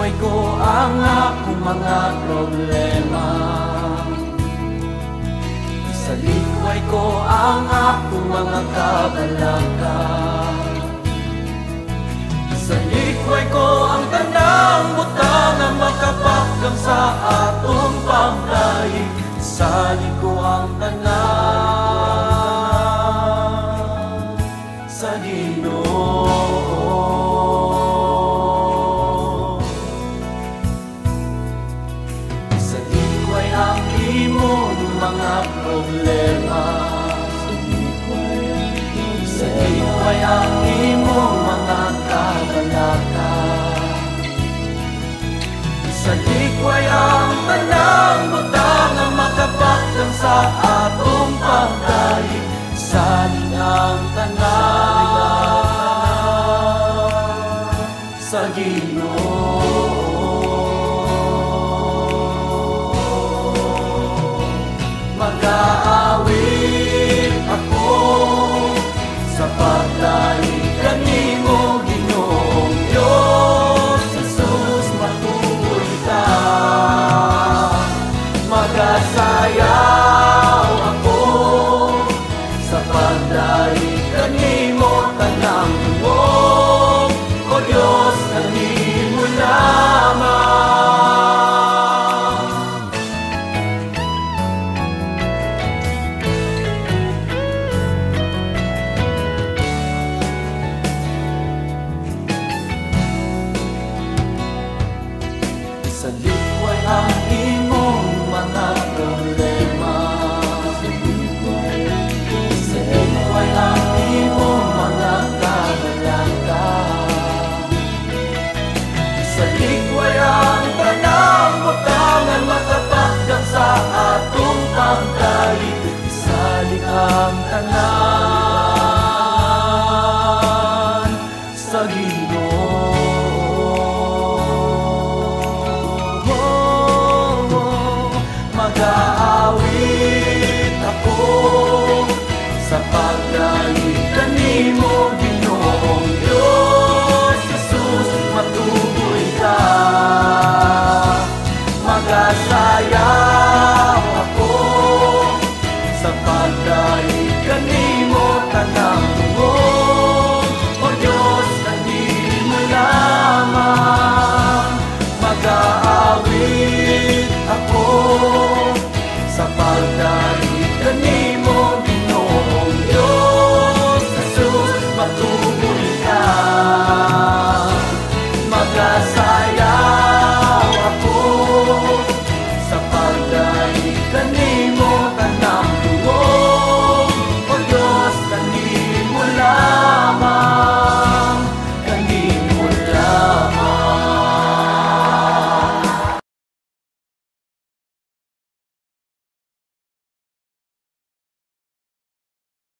Isalikway ko ang akong mga problema. Isalikway ko ang akong mga kabalaka. Isalikway ko ang tanang butang na makapakgang sa atong pamlahi. Isalik ko ang tanan sa Ginoo. Isalikway ang imong mga problema. Isalikway ang imong mga kabalaka. Isalikway ang tanang butang na makapaklang sa atong pagdaig. Isalik ang tanan sa Ginoo. Mag-aawit ako sa pagdaig kanimo, Ginoong Diyos. Jesus, matuloy ka. Mag-asayaw ako sa pagdaig kanimo, tanang loob, O Diyos, kanimo lamang. Isalikway ang imong mga problema. Isalikway ang imong mga kabalaka. Isalikway ang tanang butangan makapakgang sa atong pagdaig. Isalik ang tanan